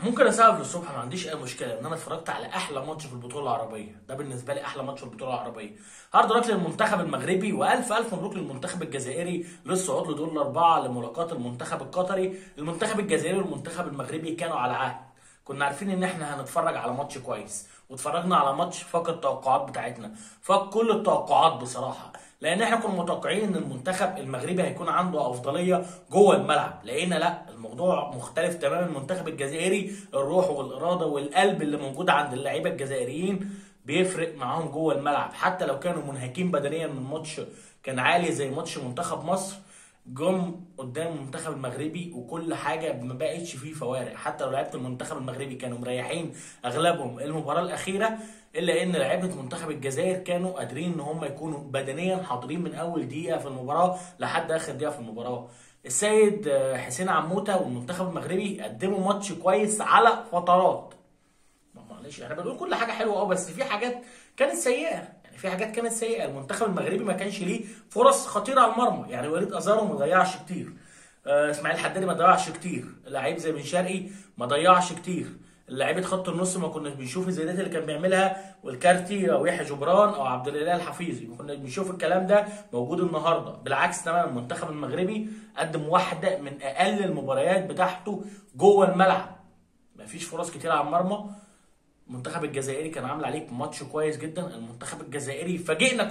ممكن اسافر للصبح، ما عنديش اي مشكله، ان انا اتفرجت على احلى ماتش في البطوله العربيه. ده بالنسبه لي احلى ماتش في البطوله العربيه. هارد لك للمنتخب المغربي، والف الف مبروك للمنتخب الجزائري للصعود لدور الاربعه لملاقاه المنتخب القطري. المنتخب الجزائري والمنتخب المغربي كانوا على عهد. كنا عارفين ان احنا هنتفرج على ماتش كويس، واتفرجنا على ماتش فاق التوقعات بتاعتنا، فاق كل التوقعات بصراحه. لان احنا كنا متوقعين ان المنتخب المغربي هيكون عنده افضليه جوه الملعب، لقينا لا، الموضوع مختلف تماما. المنتخب الجزائري الروح والاراده والقلب اللي موجود عند اللعيبه الجزائريين بيفرق معاهم جوه الملعب، حتى لو كانوا منهكين بدنيا من ماتش كان عالي زي ماتش منتخب مصر. جم قدام المنتخب المغربي وكل حاجه ما بقتش فيه فوارق، حتى لو لعيبه المنتخب المغربي كانوا مريحين اغلبهم المباراه الاخيره، الا ان لعيبه منتخب الجزائر كانوا قادرين ان هم يكونوا بدنيا حاضرين من اول دقيقه في المباراه لحد اخر دقيقه في المباراه. السيد حسين عموته والمنتخب المغربي قدموا ماتش كويس على فترات. معلش احنا بنقول كل حاجه حلوه بس في حاجات كانت سيئه، يعني في حاجات كانت سيئه. المنتخب المغربي ما كانش ليه فرص خطيره على المرمى، يعني وليد ازارو ما ضيعش كتير، اسماعيل حدادي ما ضيعش كتير، لعيب زي بن شرقي ما ضيعش كتير، لعيبه خط النص ما كناش بنشوف الزيادات اللي كان بيعملها والكارتي او يحيى جبران او عبد الاله الحفيظي، ما كناش بنشوف الكلام ده موجود النهارده. بالعكس تماما، المنتخب المغربي قدم واحده من اقل المباريات بتاعته جوه الملعب، ما فيش فرص كتير على المرمى. المنتخب الجزائري كان عامل عليك ماتش كويس جدا. المنتخب الجزائري فاجئنا،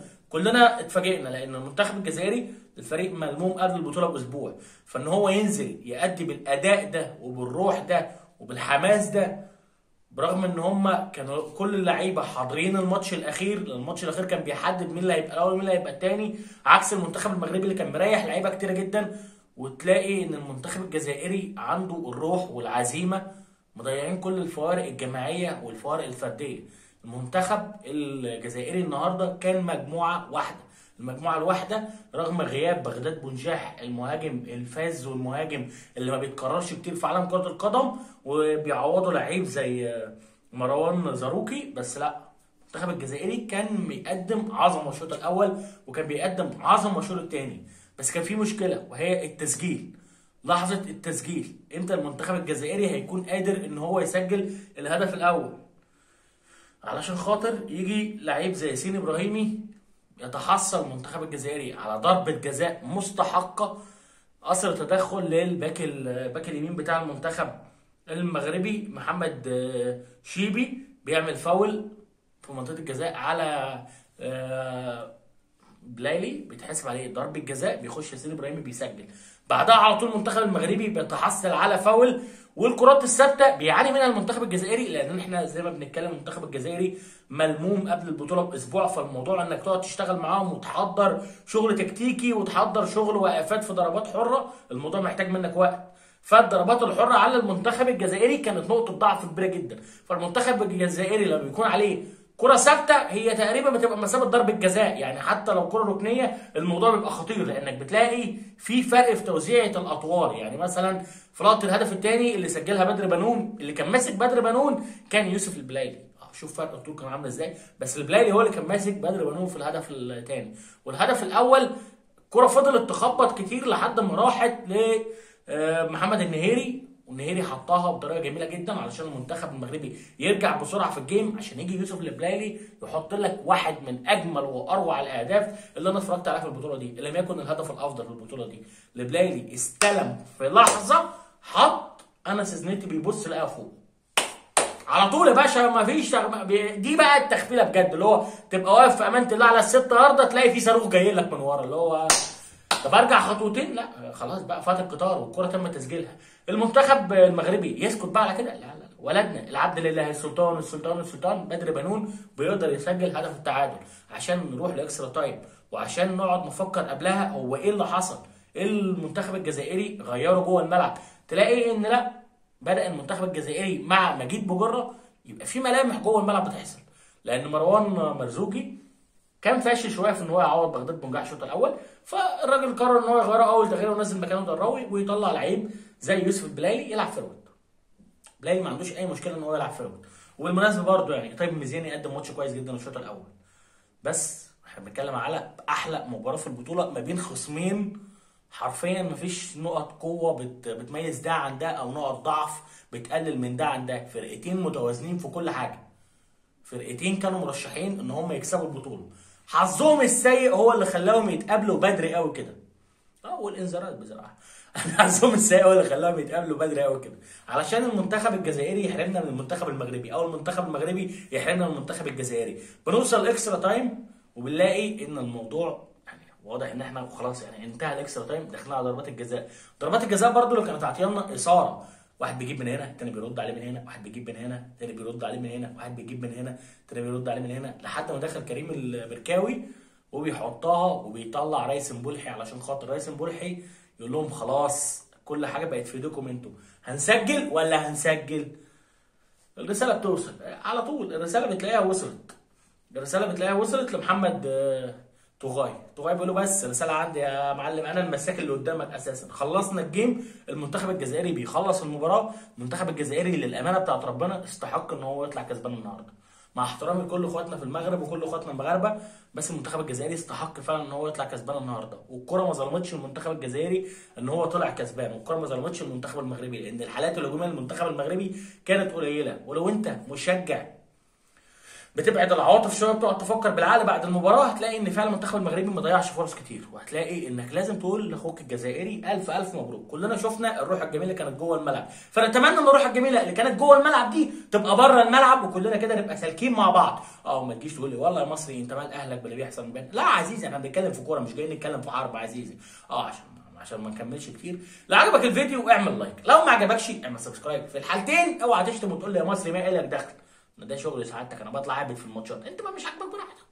كلنا اتفاجئنا، لان المنتخب الجزائري الفريق ملموم قبل البطوله باسبوع، فان هو ينزل يأدي بالاداء ده وبالروح ده وبالحماس ده، برغم ان هم كانوا كل اللعيبه حاضرين الماتش الاخير. الماتش الاخير كان بيحدد مين اللي هيبقى الاول ومين اللي هيبقى الثاني، عكس المنتخب المغربي اللي كان مريح لعيبه كتيره جدا. وتلاقي ان المنتخب الجزائري عنده الروح والعزيمه، مضيعين كل الفوارق الجماعيه والفوارق الفرديه. المنتخب الجزائري النهارده كان مجموعه واحده، المجموعه الواحده رغم غياب بغداد بنجاح المهاجم الفاز والمهاجم اللي ما بيتكررش كتير في عالم كره القدم، وبيعوضوا لعيب زي مروان زاروكي. بس لا، المنتخب الجزائري كان بيقدم عظمه الشوط الاول وكان بيقدم عظمه الشوط الثاني، بس كان في مشكله وهي التسجيل. لحظه التسجيل امتى المنتخب الجزائري هيكون قادر ان هو يسجل الهدف الاول، علشان خاطر يجي لعيب زي ياسين ابراهيمي يتحصل المنتخب الجزائري على ضربه جزاء مستحقه، اثر تدخل الباك اليمين بتاع المنتخب المغربي محمد شيبي، بيعمل فاول في منطقه الجزاء على بلايلي، بيتحسب عليه ضربه جزاء، بيخش ياسين ابراهيمي بيسجل. بعدها على طول المنتخب المغربي بيتحصل على فاول. والكرات الثابته بيعاني منها المنتخب الجزائري، لان احنا زي ما بنتكلم المنتخب الجزائري ملموم قبل البطوله باسبوع، فالموضوع انك تقعد تشتغل معاهم وتحضر شغل تكتيكي وتحضر شغل وقفات في ضربات حره، الموضوع محتاج منك وقت. فالضربات الحره على المنتخب الجزائري كانت نقطه ضعف كبيره جدا. فالمنتخب الجزائري لما بيكون عليه كرة ثابتة هي تقريبا بتبقى مسافة ضربة جزاء، يعني حتى لو كرة ركنية الموضوع بيبقى خطير، لأنك بتلاقي في فرق في توزيعة الأطوار. يعني مثلا في لقطة الهدف الثاني اللي سجلها بدر بنون، اللي كان ماسك بدر بنون كان يوسف البلايلي، شوف فرق الطول كان عامل ازاي، بس البلايلي هو اللي كان ماسك بدر بنون في الهدف الثاني. والهدف الأول الكرة فضلت تخبط كتير لحد ما راحت لمحمد النهيري، والنهيري حطها بطريقه جميله جدا علشان المنتخب المغربي يرجع بسرعه في الجيم، عشان يجي يوسف البلايلي يحط لك واحد من اجمل واروع الاهداف اللي انا اتفرجت عليها في البطوله دي، اللي لم يكن الهدف الافضل في البطوله دي. البلايلي استلم في لحظه، حط انس زنيتي بيبص لقاه فوق على طول يا باشا، ما فيش دي بقى التخفيله بجد، اللي هو تبقى واقف في امانه الله على الست يارده تلاقي في صاروخ جاي لك من ورا، اللي هو طب ارجع خطوتين، لا خلاص بقى فات القطار والكره تم تسجيلها. المنتخب المغربي يسكت بقى على كده؟ لا لا، ولدنا العبد لله السلطان بدر بنون بيقدر يسجل هدف التعادل عشان نروح لاكسترا تايم، وعشان نقعد نفكر قبلها هو ايه اللي حصل، ايه المنتخب الجزائري غيره جوه الملعب. تلاقي ان لا، بدأ المنتخب الجزائري مع مجيد بجره يبقى في ملامح جوه الملعب بتحصل، لان مروان مرزوقي كان فاشل شويه في ان هو يعوض بغداد بنجاح الشوط الاول، فالراجل قرر ان هو يغيره اول تغيير ونزل مكانه دراوي ويطلع لعيب زي يوسف البلايلي يلعب فيرود. بلايلي ما عندوش اي مشكله ان هو يلعب فيرود. وبالمناسبه برده يعني طيب ميزاني قدم ماتش كويس جدا الشوط الاول، بس احنا بنتكلم على احلى مباراه في البطوله ما بين خصمين حرفيا مفيش نقط قوه بتميز ده عن ده، او نقط ضعف بتقلل من ده عن ده. فرقتين متوازنين في كل حاجه، فرقتين كانوا مرشحين ان هم يكسبوا البطوله. حظهم السيء هو اللي خلاهم يتقابلوا بدري قوي كده. والانذارات بصراحه حظهم السيء هو اللي خلاهم يتقابلوا بدري قوي كده، علشان المنتخب الجزائري يحرمنا من المنتخب المغربي، او المنتخب المغربي يحرمنا من المنتخب الجزائري. بنوصل اكسترا تايم وبنلاقي ان الموضوع يعني واضح ان احنا خلاص يعني انتهى الاكسترا تايم، داخلين على ضربات الجزاء. ضربات الجزاء برضو اللي كانت عطيانا اثاره، واحد بيجيب من هنا التاني بيرد عليه من هنا، واحد بيجيب من هنا التاني بيرد عليه من هنا، واحد بيجيب من هنا التاني بيرد عليه من هنا، لحد ما دخل كريم المركاوي وبيحطها وبيطلع ريس مبولحي، علشان خاطر ريس مبولحي يقول لهم خلاص كل حاجه بقت في ايديكم انتوا، هنسجل ولا هنسجل. الرساله بتوصل على طول، الرساله بتلاقيها وصلت، الرساله بتلاقيها وصلت لمحمد طغاي بيقول له بس الرساله عندي يا معلم، انا المساك اللي قدامك اساسا. خلصنا الجيم، المنتخب الجزائري بيخلص المباراه. المنتخب الجزائري للامانه بتاعت ربنا استحق ان هو يطلع كسبان النهارده، مع احترامي لكل اخواتنا في المغرب وكل اخواتنا المغاربه، بس المنتخب الجزائري استحق فعلا ان هو يطلع كسبان النهارده. والكره ما ظلمتش المنتخب الجزائري ان هو طلع كسبان، والكره ما ظلمتش المنتخب المغربي، لان الحالات الهجوميه للمنتخب المغربي كانت قليله. ولو انت مشجع بتبعد العواطف شويه، بتقعد تفكر بالعقل بعد المباراه، هتلاقي ان فعلا المنتخب المغربي ما ضيعش فرص كتير، وهتلاقي انك لازم تقول لاخوك الجزائري الف الف مبروك. كلنا شفنا الروح الجميله اللي كانت جوه الملعب، فنتمنى ان الروح الجميله اللي كانت جوه الملعب دي تبقى بره الملعب، وكلنا كده نبقى سالكين مع بعض. ما تجيش تقول لي والله يا مصري انت مال اهلك باللي بيحصل بين. لا عزيزي، احنا بنتكلم في كوره، مش جايين نتكلم في حرب عزيزي. عشان ما نكملش كتير. لو عجبك الفيديو اعمل لايك، لو ما عجبكش اعمل سبسكرايب. في الحالتين اوعى تشتم وتقول لي يا مصري ما إلك دخل، ده شغل سعادتك، انا بطلع عابد في الماتشات، انت ما مش عاجبك براحتك.